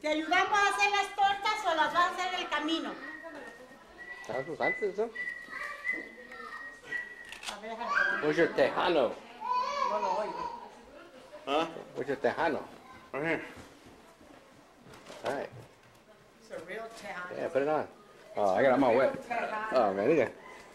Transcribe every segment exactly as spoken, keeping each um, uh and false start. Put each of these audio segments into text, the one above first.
¿Te ayudamos a hacer las tortas o las vas a hacer en el camino? How's antes, ¿no? A ver, déjame. Where's your tejano? No lo oigo. Huh? Where's your tejano? Right here. All right. It's a real town. Yeah, put it on. Oh, I got it on my wet. Oh, man, look at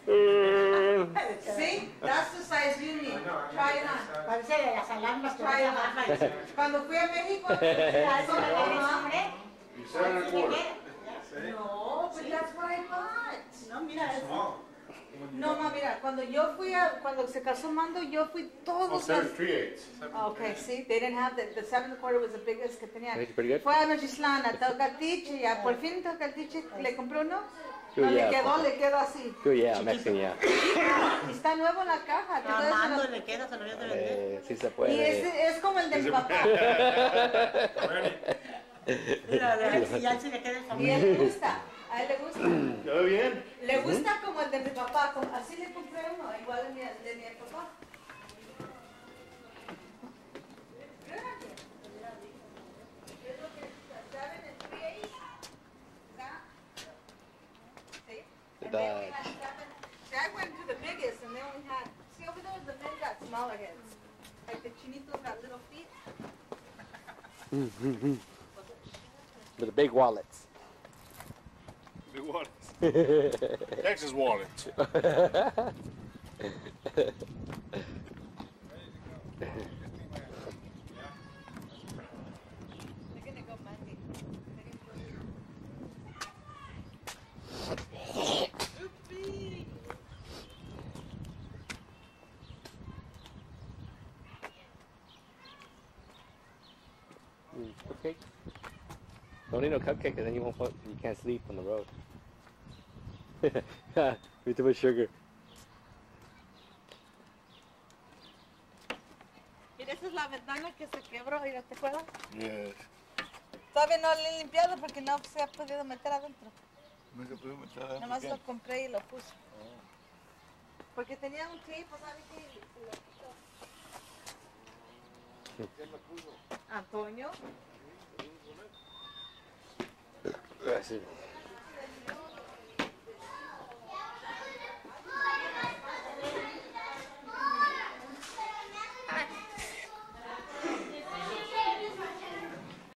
See, that's the size you need. Try it on. Parece de las alarmas que Try vas it a bajar. on. Cuando fui a México, ¿A eso le Ajá. tienes hambre? You said it a quarter. no, but that's what I bought. No, mira eso. Small. No, ma, mira, cuando yo fui a, cuando se casó Mando, yo fui Oh, todos seven los... three eighths. Okay, see, they didn't have the, the seven and a quarter was the biggest que tenían. Is it pretty good? Fue a Nochislán, a Tocatiche, y a, por fin Tocatiche le compré uno. Good, No le yeah. quedó, le quedó así. Good, yeah, Mexican, yeah. Y está nuevo en la caja. que todavía se Amando lo- le queda, se lo voy a vender. Eh, sí se Y puede. es, es como el de mi papá. Mira, a ver si ya si le queda el Y a familia. él le gusta, a él le gusta. ¿Ya ve bien? Le gusta como el de mi papá, como- así le compré uno, igual de mi, de mi papá. Es lo que saben el three eighths, ¿verdad? Sí. And then we had seven. See, I went to the biggest and then we had, see over there, the men got smaller heads. Like the chinitos got little feet. With the big wallets. Big wallets. Texas wallets. They're gonna go Monday. They're gonna go. Oopsie. Mm, Cupcake? Don't need no cupcake because then you won't put, you can't sleep on the road. With too much sugar. Mira, esa es la ventana que se quebró, mira, ¿te acuerdas? Yes. Todavía no la he limpiado porque no se ha podido meter adentro. No se puede meter adentro. Nomás ¿Qué? lo compré y lo puse. Porque tenía un tape, ¿sabes qué? Y lo quitó. ¿Quién lo puso? Antonio. Gracias.